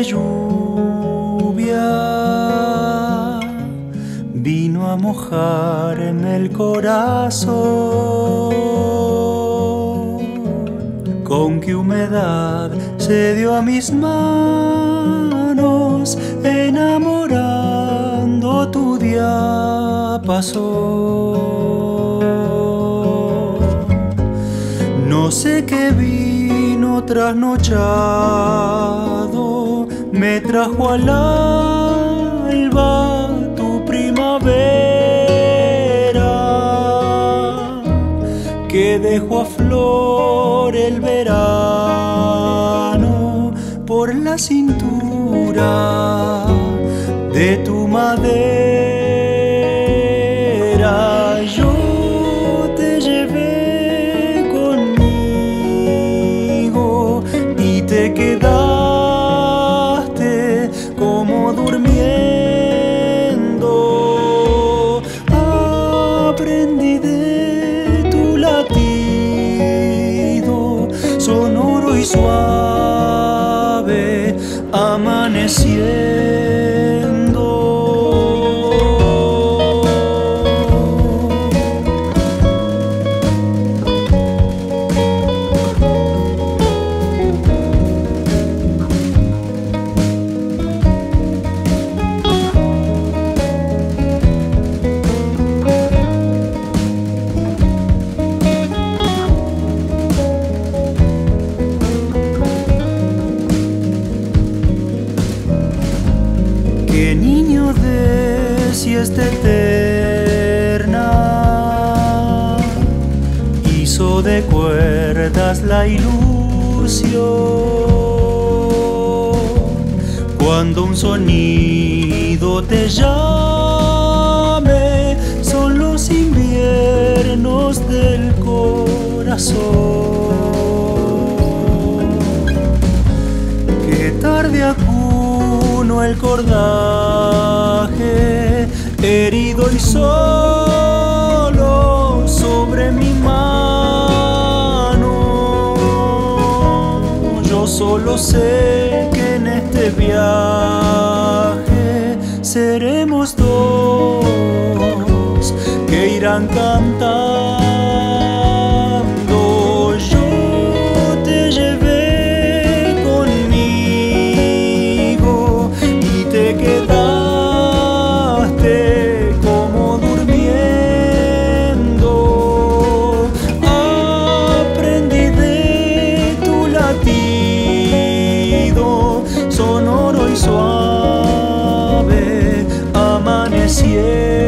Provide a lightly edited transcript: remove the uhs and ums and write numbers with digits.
lluvia vino a mojarme el corazón. Con qué humedad se dio a mis manos, enamorando tu diapasón. No sé qué vino trasnochado me trajo al alba tu primavera, que dejó a flor el verano por la cintura de tu madera. Yo te llevé conmigo y te quedaste como durmiendo. Aprendí de tu latido sonoro y suave, amaneciendo. Qué niño de siesta eterna hizo de cuerdas la ilusión, cuando un sonido te llame, son los inviernos del corazón. Qué tarde acuno el cordaje, herido y solo sobre mi mano. Yo solo sé que en este viaje seremos dos que irán cantando. Yo te llevé conmigo y te quedaste como durmiendo. Aprendí de tu latido sonoro y suave, amaneciendo.